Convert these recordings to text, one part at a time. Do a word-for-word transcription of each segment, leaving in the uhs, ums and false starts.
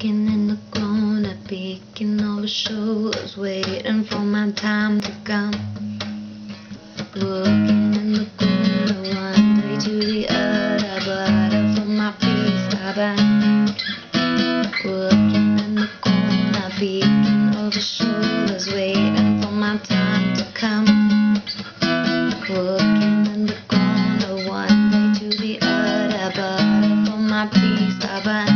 Walking in the corner, peeking over shoulders, waiting for my time to come. Looking in the corner, one day to the other, but for my peace I bind. Looking in the corner, peeking over shoulders, waiting for my time to come. Looking in the corner, one day to the other, but for my peace I bind.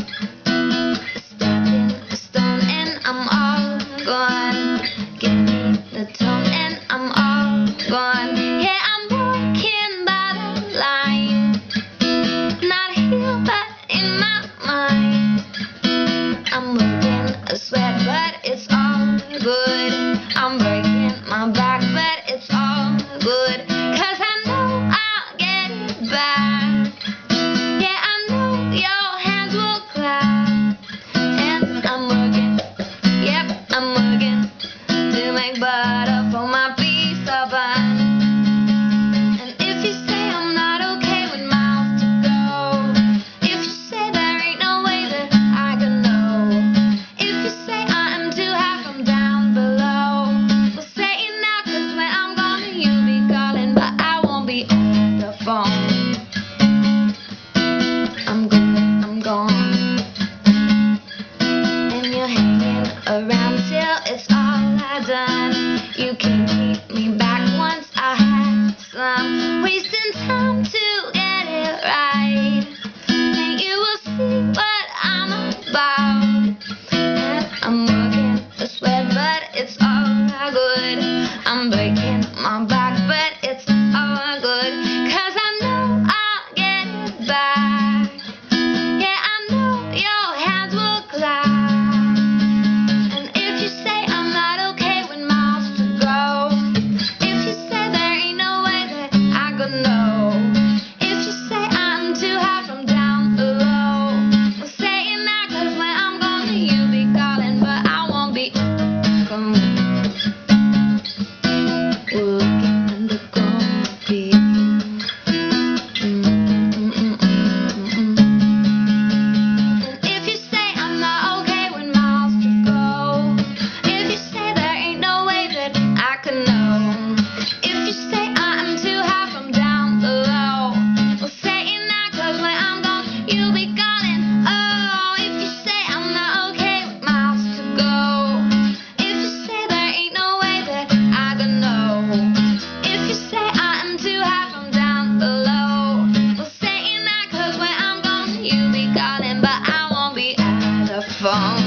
Give me the tone and I'm all gone. Yeah, I'm walking by the line, not here but in my mind. I'm working a sweat but it's all good. I'm breaking my back but it's all good, 'cause I know I'll get it back. Yeah, I know your hands will clap. And I'm working, yep, I'm working to make butter for my piece of bun. And if you say I'm not okay with miles to go, if you say there ain't no way that I can know, if you say I am too high from down below, well say it now, 'cause when I'm gone you'll be calling, but I won't be on the phone. I'm gone, I'm gone, and you're hanging around till it's all done. You can keep me back once I had some, wasting time to get it right, and you will see what I'm about. And I'm working a sweat but it's all good. I'm breaking my back but it's all good, 'cause I know I'll get it back. Yeah, I know your hands will clap. Phone.